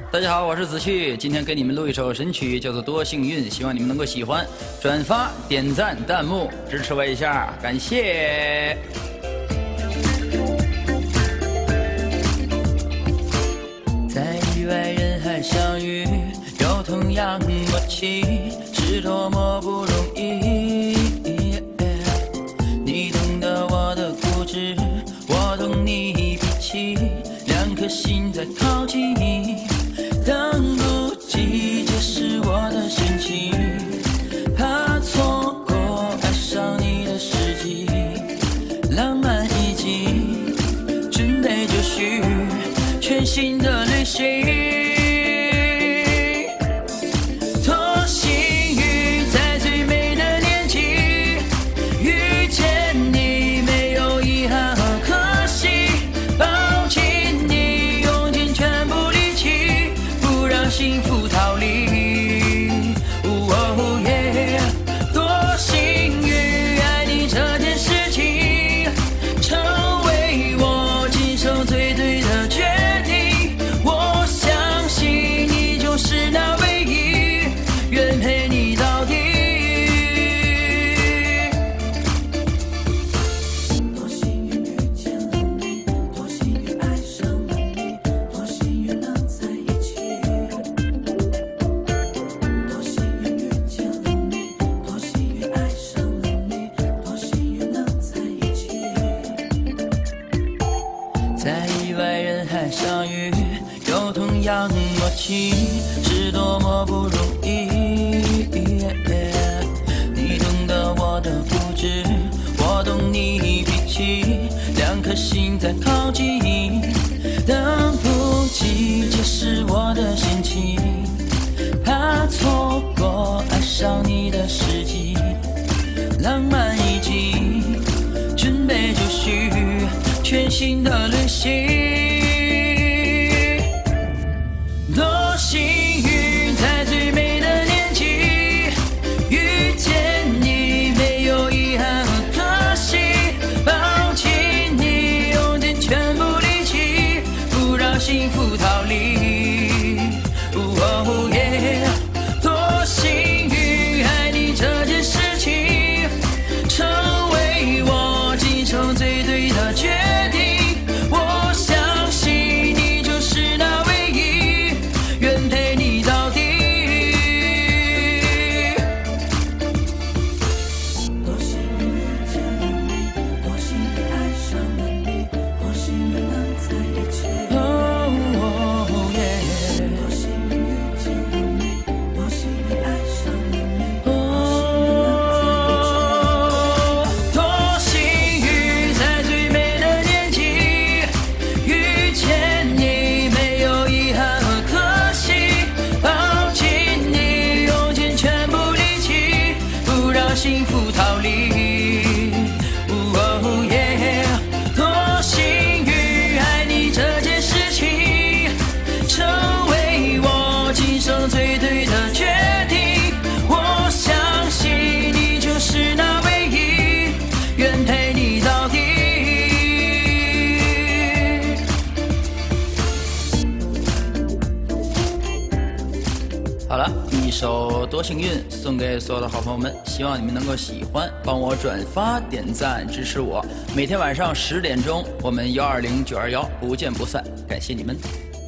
大家好，我是子旭，今天给你们录一首神曲，叫做《多幸运》，希望你们能够喜欢，转发、点赞、弹幕支持我一下，感谢。在意外人海相遇，有同样默契，是多么不容易。你懂得我的固执，我懂你脾气，两颗心在靠近。等不及，这是我的心情，怕错过爱上你的时机，浪漫已经准备就绪，全新的旅行。多幸运，在最美的年纪遇见你，没有遗憾和可惜，抱紧你，用尽全部力气，不让幸福逃离。多幸运，爱你这件事情成为我今生最对的决定。我相信你就是那唯一，愿陪你到底。多幸运遇见了你，多幸运爱上了你，多幸运能在一起。多幸运遇见了你，多幸运爱上了你，多幸运能在一起。在意外人海相遇，有同样默契，是多么不容易。你懂得我的固执，我懂你脾气，两颗心在靠近。等不及，这是我的心情，怕错过爱上你的时机，浪漫已经准备就绪，全新的旅行。多幸运，在最美的年纪遇见你，没有遗憾和可惜，抱紧你，用尽全部力气，不让幸福逃离。多幸运，爱你这件事情成为我今生最对的决定。我相信你就是那唯一，愿陪你到底。多幸运遇见了你，多幸运爱上了你，多幸运能在一起。多幸运遇见了你，多幸运爱上了你，多幸运在最美的年纪遇见你，没有遗憾和可惜，抱紧你，用尽全部力气，不让幸福逃离。多幸运，爱你这件事情成为我今生最对的决定。我相信你就是那唯一，愿陪你到底。好了，一首《多幸运》送给所有的好朋友们，希望你们能够喜欢，帮我转发、点赞支持我。每天晚上10点钟，我们120-921不见不散，感谢你们。